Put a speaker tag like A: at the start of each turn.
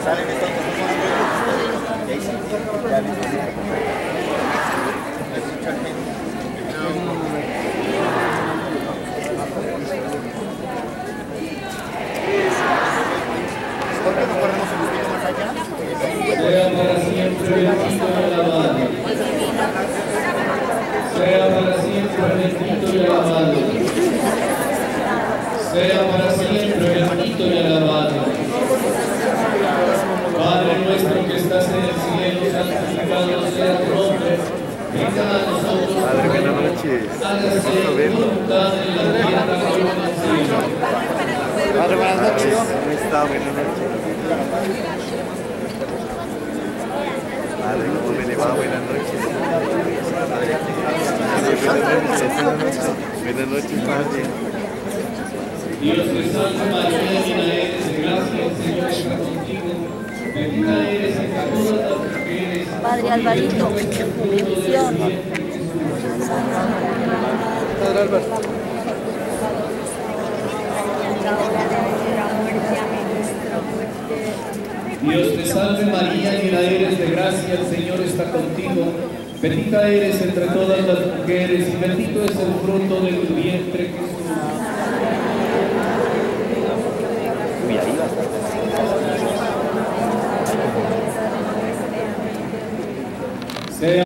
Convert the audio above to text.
A: salen estos que son y ahí sí, ya les digo. Hay mucha gente. ¿Por qué no corremos un poquito más allá?
B: Sea para siempre bendito y alabado. Sea para siempre bendito y alabado. Sea para siempre bendito y alabado. Padre nuestro que estás en el cielo, santificado sea tu nombre. Venga a nosotros,
C: Padre, buenas noches.
B: hágase tu voluntad en la tierra como en el cielo.
A: Padre, buenas noches.
C: ¿Cómo está? Buenas noches. Padre, ¿cómo me le va? Buenas noches. Buenas noches, Padre.
B: Dios te salve María, llena eres de gracia, el Señor está contigo. Bendita eres entre todas las mujeres.
D: Padre Alvarito, bendición.
A: Padre Álvaro.
B: Dios te salve María, llena eres de gracia, el Señor está contigo. Bendita eres entre todas las mujeres y bendito es el fruto de tu vientre, Jesús.